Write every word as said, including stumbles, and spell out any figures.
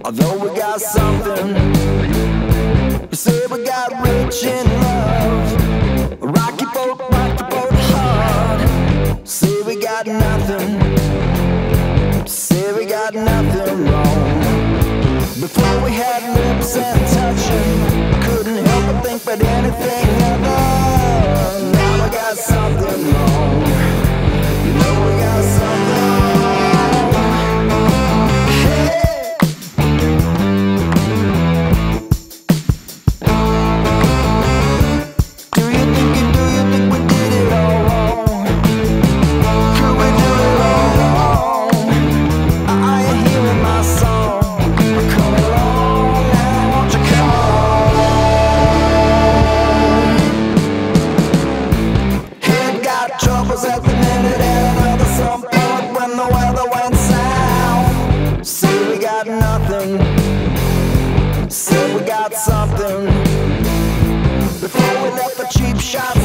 Although we got something, you say we got rich in love. Rocky boat, rocky boat hard. Say we got nothing, say we got nothing wrong. Before we had lips and touching, couldn't help but think but anything other. Now we got something wrong. You know we got something wrong. At the minute and another some point when the weather went south. Say we got nothing, say we got something. Before we left the cheap shots